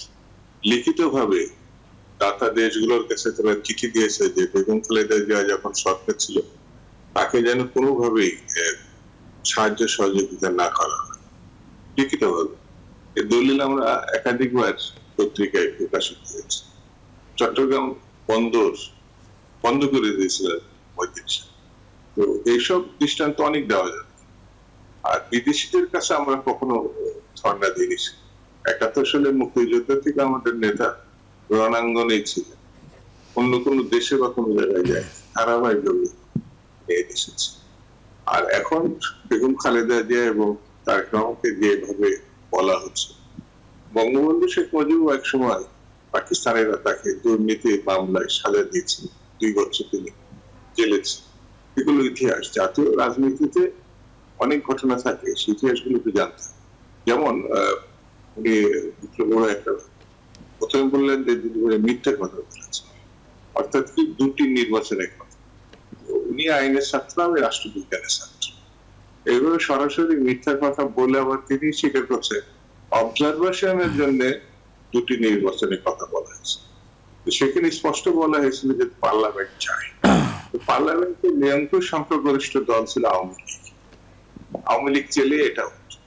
লিখিতভাবে দাতা দেশগুলোর কাছে তারা চিঠি দিয়েছে যে বেগম খালেদা জিয়া যখন সরকার ছিল তাকে যেন কোনোভাবেই সাহায্য সহযোগিতা না করা হয়, লিখিতভাবে। এই দলিল আমরা একাধিকবার পত্রিকায় প্রকাশিত হয়েছে। চট্টগ্রাম বন্দর বন্ধ করে দিয়েছিলেন মৈত্রী। তো এইসব দৃষ্টান্ত অনেক দেওয়া যাবে। আর বিদেশিদের কাছে আমরা কখনো ধর্ণা দিইনি। 71 সালের মুক্তিযুদ্ধ থেকে আমাদের নেতা রণাঙ্গনেই ছিলেন, অন্য কোনো দেশে বা কোনো জায়গায় যায় ধারাবাহিকভাবে এসেছে। আর এখন বেগম খালেদা জিয়া এবং তার গ্রামকে যেভাবে বলা হচ্ছে, বঙ্গবন্ধু শেখ মুজিব এক সময় পাকিস্তানিরা তাকে দুর্নীতি মামলায় সাজা দিয়েছিল, 2 বছর তিনি জেলে ছিলেন। এগুলো ইতিহাস, জাতীয় রাজনীতিতে অনেক ঘটনা থাকে, সেই ইতিহাসগুলোকে জানতে। যেমন উনি একটা প্রথমে বললেন যে মিথ্যা কথা বলেছেন, অর্থাৎ কি 2টি নির্বাচনের কথা। উনি আইনের ছাত্র, আমি রাষ্ট্রবিজ্ঞানের ছাত্র। এইভাবে সরাসরি মিথ্যা কথা বলে আবার তিনি স্বীকার করছে অবজারভেশনের জন্য 2টি নির্বাচনের কথা বলা হয়েছে। সেখানে স্পষ্ট বলা হয়েছিল যে পার্লামেন্ট চাই। পার্লামেন্টের নিরঙ্কুশ সংখ্যাগরিষ্ঠ দল ছিল আওয়ামী লীগ। আওয়ামী লীগ চেলে এটা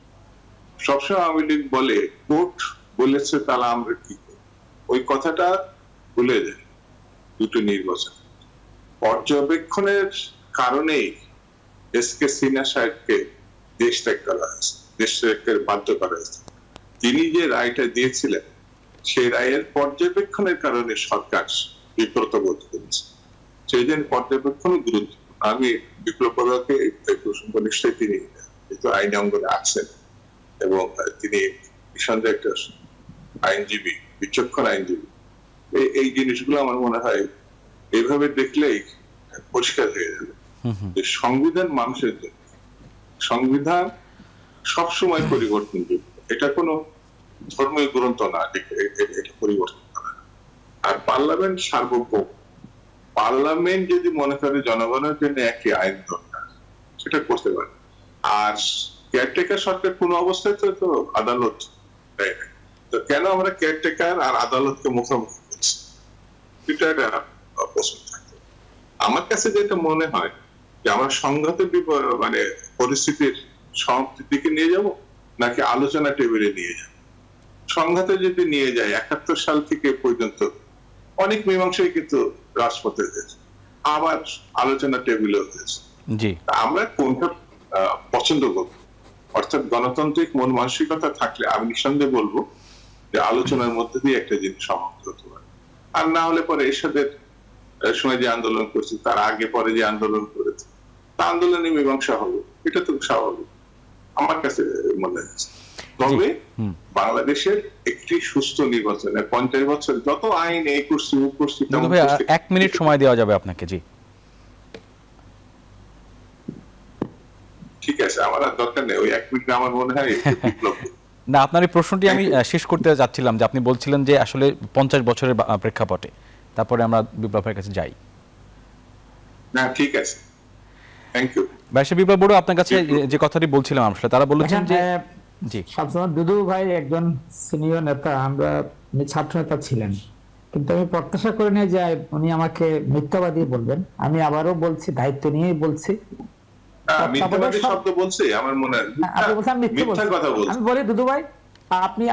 সবসময় আওয়ামী লীগ বলে কোর্ট বলেছে তাহলে আমরা কি করব, ওই কথাটা ভুলে যায়। 2টি নির্বাচন পর্যবেক্ষণের কারণেই এসকে সিনহা সাহেবকে দেশ ত্যাগ করা হয়েছে, দেশ ত্যাগের বাধ্য করা হয়েছে। তিনি যে রায়টা দিয়েছিলেন সেই রায়ের পর্যবেক্ষণের কারণে সরকার বিব্রত বোধ করেছে। সেই জন্য পর্যবেক্ষণ গুরুত্ব। আমি বিপ্লবকে প্রসঙ্গ নিশ্চয়ই তিনি যেহেতু আইন অঙ্গনে আছেন এবং তিনি নিঃসন্দেহে একটা আইনজীবী, বিচক্ষণ আইনজীবী, এই জিনিসগুলো আমার মনে হয় এইভাবে দেখলেই পরিষ্কার হয়ে যাবে যে সংবিধান মানুষের জন্য, সংবিধান সবসময় পরিবর্তনযোগ্য, এটা কোনো ধর্মীয় গ্রন্থ না, এটা পরিবর্তন করা। আর পার্লামেন্ট সার্বভৌম, পার্লামেন্ট যদি মনে করে জনগণের জন্য একটি আইন দরকার, সেটা করতে পারে। আর কেয়ারটেকার সরকার কোন অবস্থায় তো আদালত দেয় না, তো কেন আমরা কেয়ারটেকার আর আদালতকে মুখোমুখি করছি, এটা একটা প্রশ্ন থাকে। আমার কাছে যেটা মনে হয় যে আমরা সংঘাতের মানে পরিস্থিতির সমাপ্তির দিকে নিয়ে যাব নাকি আলোচনা টেবিলে নিয়ে যাব। সংঘাতে যদি নিয়ে যায়, ৭১ সাল থেকে পর্যন্ত অনেক মীমাংসাই কিন্তু রাজপথে হয়েছে, আবার আলোচনা টেবিলে হয়েছে। আমরা কোনটা পছন্দ করব? অর্থাৎ গণতান্ত্রিক মন মানসিকতা থাকলে আমি নিঃসন্দেহে বলবো যে আলোচনার মধ্যে দিয়ে একটা জিনিস সমাপ্ত হতে পারে। আর না হলে পরে এরশাদের সময় যে আন্দোলন করছে, তার আগে পরে যে আন্দোলন করেছে, তা আন্দোলনে মীমাংসা হবে, এটা তো স্বাভাবিক আমার কাছে মনে হচ্ছে। তবে বাংলাদেশের একটি সুস্থ নির্বাচনে ৫০ বছর যত আইন এই করছি ও করছি, ১ মিনিট সময় দেওয়া যাবে আপনাকে। জি, ঠিক আছে, আমার আর দরকার নেই ওই ১ মিনিট। আমার মনে হয় না, আপনার এই প্রশ্নটি আমি শেষ করতে যাচ্ছিলাম যে আপনি বলছিলেন যে আসলে ৫০ বছরের প্রেক্ষাপটে, তারপরে আমরা বিপ্লবের কাছে যাই। না, ঠিক আছে, থ্যাংক ইউ। বাইশে বিপ্লব বড়, আপনার কাছে যে কথাটি বলছিলাম আসলে তারা বলেছেন যে জি, সবসময় দুদু ভাই একজন সিনিয়র নেতা, আমরা ছাত্র নেতা ছিলেন, কিন্তু আমি প্রত্যাশা করি না যে উনি আমাকে মিথ্যাবাদী বলবেন। আমি আবারও বলছি, দায়িত্ব নিয়েই বলছি। মিথ্যাবাদী শব্দ বলছি আমার মনে হয় মিথ্যা কথা বলছি। আমি বলি দুদু ভাই, আপনি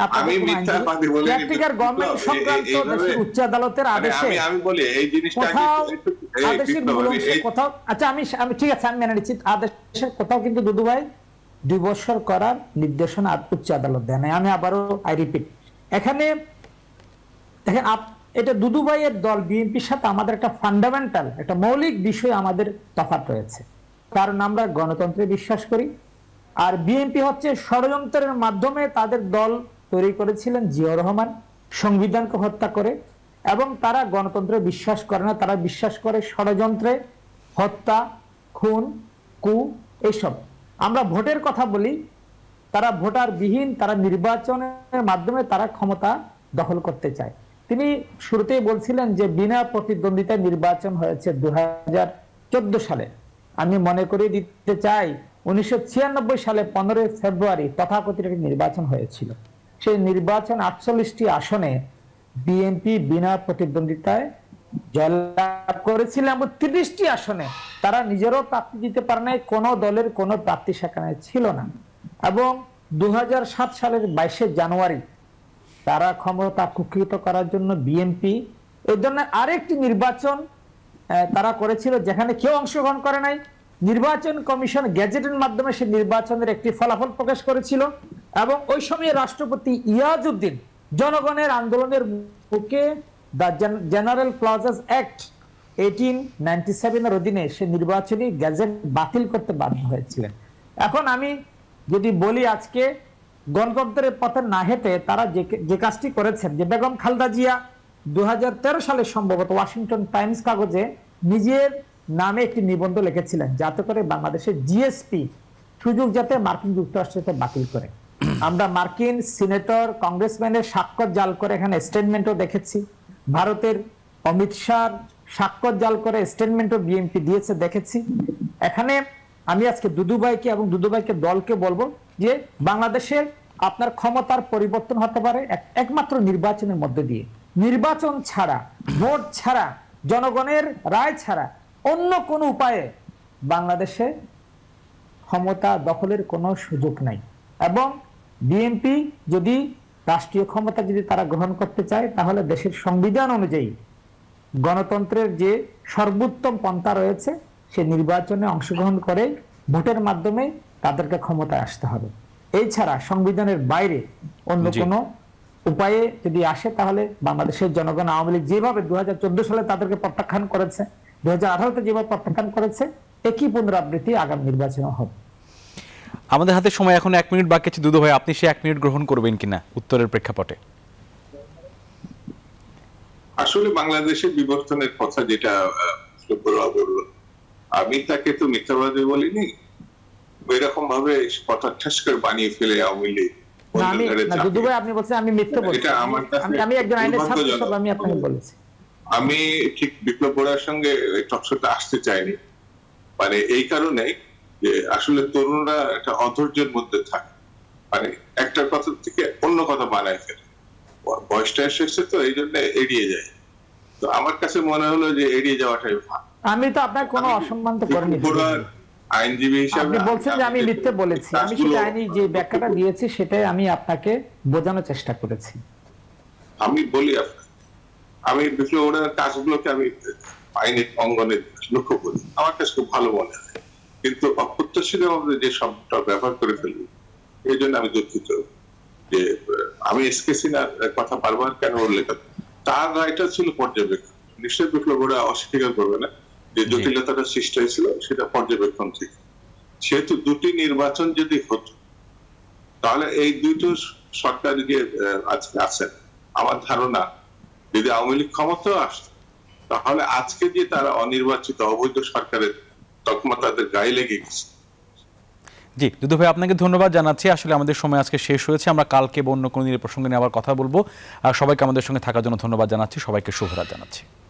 গভর্নমেন্ট সংক্রান্ত দেশের উচ্চ আদালতের আদেশে আমি বলি এই জিনিসটা আদেশের মূল অংশে কোথাও, আচ্ছা আমি ঠিক আছে, আমি মেনে নিচ্ছি, আদেশের কোথাও কিন্তু দুদু ভাই ২ বছর করার নির্দেশনা উচ্চ আদালত দেয় নাই। আমি আবারও রিপিট, এখানে দেখেন এটা দুদু ভাইয়ের দল বিএনপির সাথে আমাদের একটা ফান্ডামেন্টাল, একটা মৌলিক বিষয় আমাদের তফাৎ রয়েছে। কারণ আমরা গণতন্ত্রে বিশ্বাস করি, আর বিএনপি হচ্ছে ষড়যন্ত্রের মাধ্যমে তাদের দল তৈরি করেছিলেন জিয়াউর রহমান সংবিধানকে হত্যা করে, এবং তারা গণতন্ত্রে বিশ্বাস করে না, তারা বিশ্বাস করে ষড়যন্ত্রে, হত্যা, খুন, কু, এইসব। আমরা ভোটের কথা বলি, তারা ভোটার বিহীন, তারা নির্বাচনের মাধ্যমে তারা ক্ষমতা দখল করতে চায়। তিনি শুরুতেই বলছিলেন যে বিনা প্রতিদ্বন্দ্বিতায় নির্বাচন হয়েছে ২০১৪ সালে। আমি মনে করিয়ে দিতে চাই ১৯৯৬ সালে ১৫ ফেব্রুয়ারি তথাকথিত নির্বাচন হয়েছিল। সেই নির্বাচন ৪৮টি আসনে বিএনপি বিনা প্রতিদ্বন্দ্বিতায় জয়লাভ করেছিল, এবং ৩০টি আসনে তারা নিজেরও প্রার্থী দিতে পারে নাই, কোন দলের কোনো প্রার্থী সেখানে ছিল না। এবং ২০০৭ সালের ২২শে জানুয়ারি তারা ক্ষমতা কুক্ষিগত করার জন্য বিএনপি এই ধরনের আরেকটি নির্বাচন তারা করেছিল, যেখানে কেউ অংশগ্রহণ করে নাই। নির্বাচন কমিশন গেজেটের মাধ্যমে সে নির্বাচনের একটি ফলাফল প্রকাশ করেছিল, এবং ওই সময় রাষ্ট্রপতি ইয়াজউদ্দিন জনগণের আন্দোলনের মুখে দ্য জেনারেল ক্লজেস অ্যাক্ট 1897 এর অধীনে সে নির্বাচনী গেজেট বাতিল করতে বাধ্য হয়েছিলেন। এখন আমি যদি বলি, আজকে গণতন্ত্রের পথে না হেঁটে তারা যে কাজটি করেছেন, যে বেগম খালেদা জিয়া ২০১৩ সালে সম্ভবত ওয়াশিংটন টাইমস কাগজে নিজের নামে একটি নিবন্ধ লিখেছিলেন, যাতে করে বাংলাদেশের জিএসপি সুযোগ যাতে মার্কিন যুক্তরাষ্ট্রতে বাতিল করে। আমরা মার্কিন সিনেটর, কংগ্রেসম্যানের স্বাক্ষর জাল করে এখানে স্টেটমেন্টও দেখেছি, ভারতের অমিত শাহ স্বাক্ষর জাল করে স্টেটমেন্টও বিএনপি দিয়েছে দেখেছি। এখানে আমি আজকে দুদুভাইকে এবং দুদুভাইকে দলকে বলবো যে বাংলাদেশের আপনার ক্ষমতার পরিবর্তন হতে পারে একমাত্র নির্বাচনের মধ্যে দিয়ে। নির্বাচন ছাড়া, ভোট ছাড়া, জনগণের রায় ছাড়া অন্য কোনো উপায়ে বাংলাদেশে ক্ষমতা দখলের কোনো সুযোগ নাই। এবং বিএনপি যদি রাষ্ট্রীয় ক্ষমতা যদি তারা গ্রহণ করতে চায়, তাহলে দেশের সংবিধান অনুযায়ী গণতন্ত্রের যে সর্বোত্তম পন্থা রয়েছে, সে নির্বাচনে অংশগ্রহণ করে ভোটের মাধ্যমে তাদেরকে ক্ষমতায় আসতে হবে। এছাড়া সংবিধানের বাইরে অন্য কোনো উপায়ে যদি আসে, তাহলে বাংলাদেশের জনগণ আওয়ামী লীগ যেভাবে ২০১৪ সালে তাদেরকে প্রত্যাখ্যান করেছে, ২০১৮-তে যেভাবে প্রত্যাখ্যান করেছে, একই পুনরাবৃত্তি আগামী নির্বাচনে হবে। আমাদের হাতে সময় এখন ১ মিনিট বাকি আছে। দুদু ভাই, আপনি সে ১ মিনিট গ্রহণ করবেন কিনা উত্তরের প্রেক্ষাপটে? আসলে বাংলাদেশের বিবর্তনের কথা যেটা বলল, আমি তাকে তো মিথ্যাবাদী বলিনি, এরকম ভাবে কথা ঠাস করে বানিয়ে ফেলে আওয়ামী লীগ। দুদু ভাই, আপনি বলছেন আমি মিথ্যা বলছি, আমি একজন আইনের ছাত্র হিসেবে আমি আপনাকে বলেছি। আমি ঠিক বিপ্লব বোরার সঙ্গে টকশোতে আসতে চাইনি, মানে এই কারণে যে আসলে তরুণরা একটা অধৈর্যের মধ্যে থাকে, মানে একটা কথা থেকে অন্য কথা বানায় ফেলে, বয়সটা এসেছে তো এই জন্য এড়িয়ে যায়। তো আমার কাছে মনে হলো যে এড়িয়ে যাওয়াটাই ভালো। আমি তো আপনার কোনো অসম্মান তো করিনি, আইনজীবী হিসাবে আপনি বলছেন যে আমি মিথ্যে বলেছি, আমি সেটা আইনি যে ব্যাখ্যাটা দিয়েছি সেটাই আমি আপনাকে বোঝানোর চেষ্টা করেছি। আমি বলি আমি বিপ্লব বোরার কাজগুলোকে আমি আইনের অঙ্গনে লক্ষ্য করি, আমার কাছে খুব ভালো মনে হয়, কিন্তু অপ্রত্যাশিত ভাবে যে শব্দটা ব্যবহার করে ফেলবো এই জন্য আমি দুঃখিত। যে আমি এসকে সিনহার কথা বারবার কেন উল্লেখ করি, তার রায়টা ছিল পর্যবেক্ষণ, নিশ্চয়ই বিপ্লব বোরা অস্বীকার করবে না যে জটিলতাটা সৃষ্টি হয়েছিল সেটা পর্যবেক্ষণ থেকে। সেহেতু দুটি নির্বাচন যদি হতো তাহলে এই দুটো সরকার যে আজকে আছেন, আমার ধারণা যদি আওয়ামী লীগ ক্ষমতাও আসতো তাহলে আজকে যে তারা অনির্বাচিত অবৈধ সরকারের তকমা তাদের গায়ে লেগে গেছে। জি দুদু ভাই, আপনাকে ধন্যবাদ জানাচ্ছি। আসলে আমাদের সময় আজকে শেষ হয়েছে, আমরা কালকে অন্য কোনো দিনের প্রসঙ্গে নিয়ে আবার কথা বলবো। আর সবাইকে আমাদের সঙ্গে থাকার জন্য ধন্যবাদ জানাচ্ছি, সবাইকে শুভরাত জানাচ্ছি।